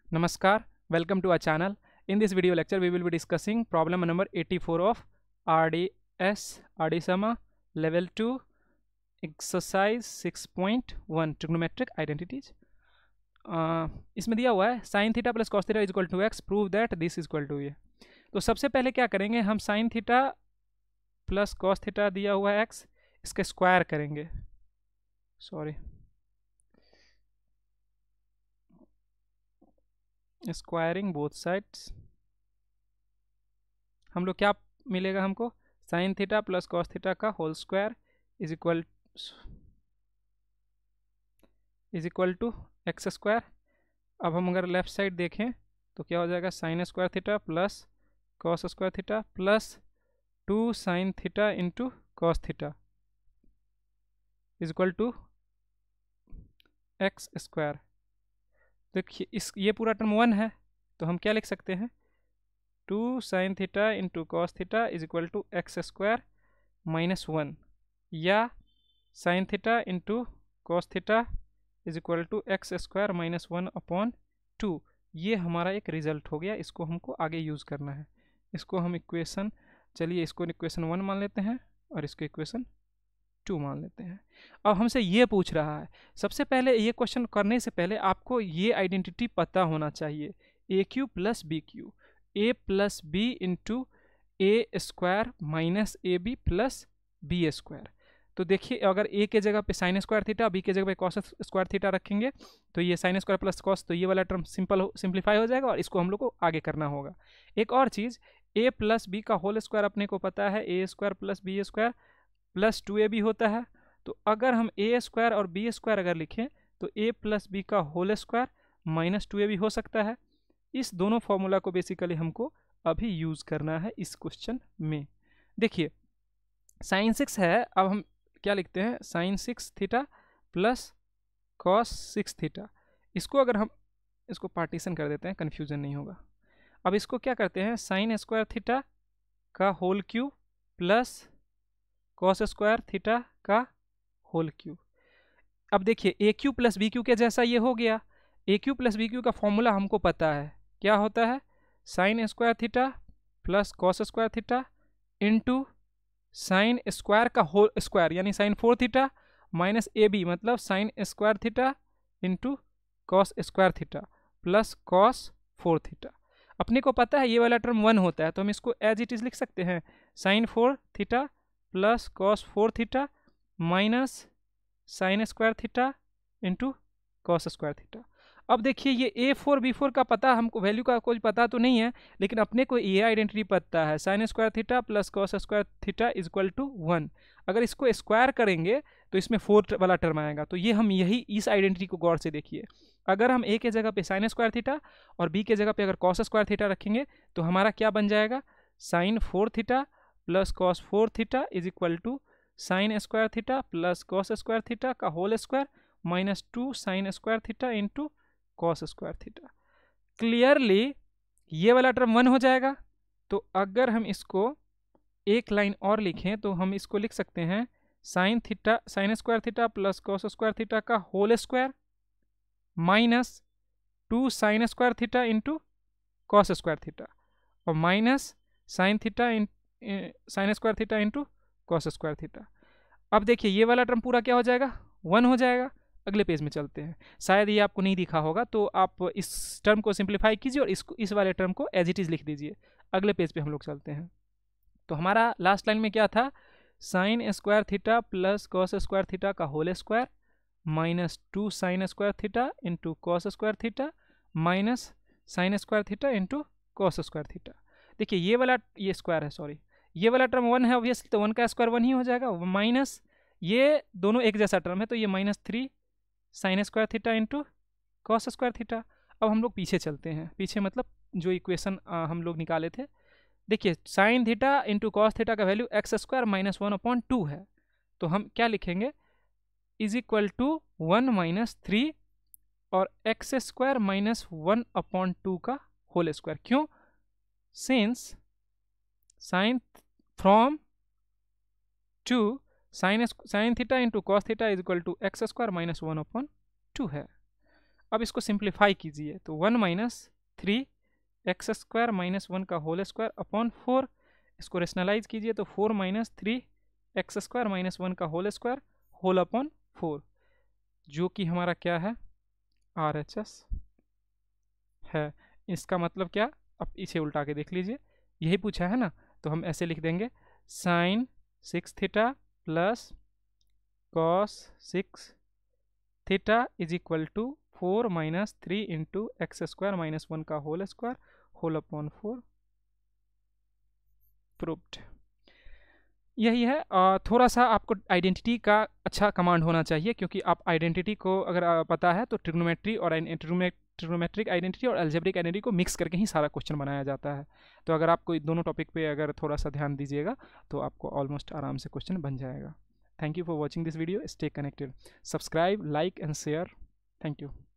Namaskar, welcome to our channel. In this video lecture, we will be discussing problem number 84 of RDSama level 2 exercise 6.1 trigonometric identities. इसमें दिया हुआ है sin theta plus cos theta equal to x, prove that this equal to ये। तो सबसे पहले क्या करेंगे, हम sin theta plus cos theta दिया हुआ है एक्स, इसके स्क्वायर करेंगे। Squaring both sides. हम लोग क्या मिलेगा हमको, sine theta plus cos theta का whole square is equal to x square. अब हम अगर लेफ्ट साइड देखें तो क्या हो जाएगा, sine square theta plus cos square theta plus 2 sine theta into cos theta is equal to x square. देखिए ये पूरा टर्म 1 है, तो हम क्या लिख सकते हैं, 2 sine theta into cos theta is equal to x square minus 1, या sine theta into cos theta is equal to x square minus 1 upon 2। ये हमारा एक रिजल्ट हो गया, इसको हमको आगे यूज़ करना है। इसको हम इक्वेशन, चलिए इसको इक्वेशन 1 मान लेते हैं और इसको इक्वेशन 2 मान लेते हैं। अब हमसे ये पूछ रहा है, सबसे पहले ये क्वेश्चन करने से पहले आपको ये आइडेंटिटी पता होना चाहिए, a cube plus b cube, a plus b into a square minus a b plus b square. तो देखिए अगर ए के जगह पे साइन स्क्वायर थीटा, बी के जगह पे कॉस स्क्वायर थीटा रखेंगे तो ये साइन स्क्वायर प्लस कॉस, तो ये वाला टर्म सिंप्लीफाई हो जाएगा और इसको हम लोग को आगे करना होगा। एक और चीज़, ए प्लस बी का होल स्क्वायर अपने को पता है, a square plus b square plus 2ab होता है। तो अगर हम ए स्क्वायर और बी स्क्वायर अगर लिखें तो ए प्लस बी का होल स्क्वायर माइनस 2ab हो सकता है। इस दोनों फॉर्मूला को बेसिकली हमको अभी यूज़ करना है इस क्वेश्चन में। देखिए साइन 6 है, अब हम क्या लिखते हैं, sine 6 theta plus cos 6 theta. इसको अगर हम इसको पार्टीशन कर देते हैं, कन्फ्यूजन नहीं होगा। अब इसको क्या करते हैं, साइन स्क्वायर थीटा का whole cube plus cos square theta का होल क्यूब। अब देखिए a cube plus b cube के जैसा ये हो गया। A cube plus b cube का फॉर्मूला हमको पता है, क्या होता है, sine square theta plus cos square theta into sine square का होल स्क्वायर यानी sine 4 theta minus a b मतलब sine square theta into cos square theta plus cos 4 theta. अपने को पता है ये वाला टर्म 1 होता है, तो हम इसको एज इट इज लिख सकते हैं, sine 4 theta plus cos 4 theta minus sine square theta into cos square theta. अब देखिए ये A4 B4 का पता, हमको वैल्यू का कोई पता तो नहीं है, लेकिन अपने को ये आइडेंटिटी पता है, sine square theta plus cos square theta is equal to 1। अगर इसको स्क्वायर करेंगे तो इसमें 4 वाला टर्म आएगा। तो ये हम यही इस आइडेंटिटी को गौर से देखिए, अगर हम ए के जगह पे साइन स्क्वायर थीटा और बी के जगह पे अगर कॉस स्क्वायर थीटा रखेंगे तो हमारा क्या बन जाएगा, sine 4 theta plus cos 4 theta is equal to sine square theta plus cos square theta का whole square minus 2 sine square theta into cos square theta. Clearly ये वाला टर्म 1 हो जाएगा। तो अगर हम इसको एक लाइन और लिखें तो हम इसको लिख सकते हैं, sine theta sine square theta plus cos square theta का whole square minus 2 sine square theta into cos square theta और minus sine theta sine square theta into cos square theta. अब देखिए ये वाला टर्म पूरा क्या हो जाएगा, 1 हो जाएगा। अगले पेज में चलते हैं, शायद ये आपको नहीं दिखा होगा, तो आप इस टर्म को सिंप्लीफाई कीजिए और इस वाले टर्म को एज इट इज लिख दीजिए। अगले पेज पे हम लोग चलते हैं। तो हमारा लास्ट लाइन में क्या था, sine square theta plus cos square theta का whole square minus 2 sine square theta into cos square theta minus sine square theta into cos square theta. देखिए ये स्क्वायर है, सॉरी, ये वाला टर्म 1 है ऑब्वियसली, तो 1 का स्क्वायर 1 ही हो जाएगा, माइनस ये दोनों एक जैसा टर्म है तो ये minus 3 sine square theta into cos square theta. अब हम लोग पीछे चलते हैं, पीछे मतलब जो इक्वेशन हम लोग निकाले थे। देखिए sine theta into cos theta का value x square minus 1 upon 2 है, तो हम क्या लिखेंगे, इज इक्वल टू 1 माइनस 3 और एक्स स्क्वायर माइनस 1 अपॉन 2 का होल स्क्वायर। क्यों, since sine from 2 sine theta into cos theta is equal to x square minus 1 upon 2 है। अब इसको सिंप्लीफाई कीजिए, तो 1 माइनस 3 एक्स स्क्वायर माइनस 1 का होल स्क्वायर अपॉन 4, इसको रेशनलाइज कीजिए तो 4 माइनस 3 एक्स स्क्वायर माइनस 1 का होल स्क्वायर होल अपॉन 4, जो कि हमारा क्या है, RHS है। इसका मतलब क्या, अब इसे उल्टा के देख लीजिए, यही पूछा है ना, तो हम ऐसे लिख देंगे sine 6 theta plus cos 6 theta is equal to 4 minus 3 into x square minus 1 का whole square whole upon 4, proved. यही है। थोड़ा सा आपको आइडेंटिटी का अच्छा कमांड होना चाहिए, क्योंकि आप आइडेंटिटी को अगर पता है तो ट्रिग्नोमेट्री और ट्रिग्नोमेट्रिक आइडेंटिटी और अलजेब्रिक आइडेंटिटी को मिक्स करके ही सारा क्वेश्चन बनाया जाता है। तो अगर आपको दोनों टॉपिक पे अगर थोड़ा सा ध्यान दीजिएगा तो आपको ऑलमोस्ट आराम से क्वेश्चन बन जाएगा। Thank you for watching this video, stay connected, subscribe, like and share, thank you.